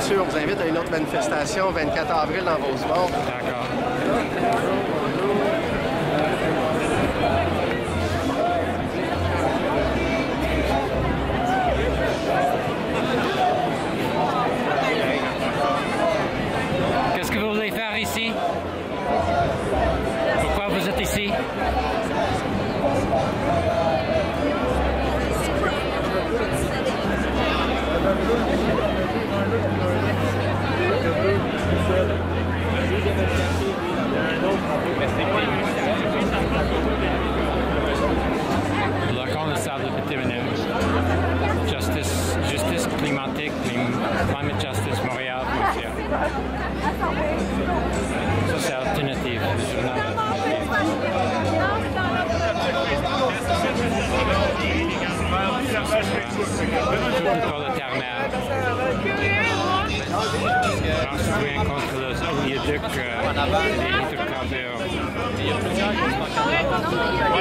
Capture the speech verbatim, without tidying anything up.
sûr, on vous invite à une autre manifestation vingt-quatre avril dans Rosemont. D'accord. Qu'est-ce que vous voulez faire ici? Pourquoi vous êtes ici? Bloquons le sable bitumineux. Justice, justice climatique, climate justice, Montréal, Montréal. Ça, c'est alternative, le journal. Tout pour le terre-mer. J'en souviens contre le oléoduc euh, des hydrocarbures.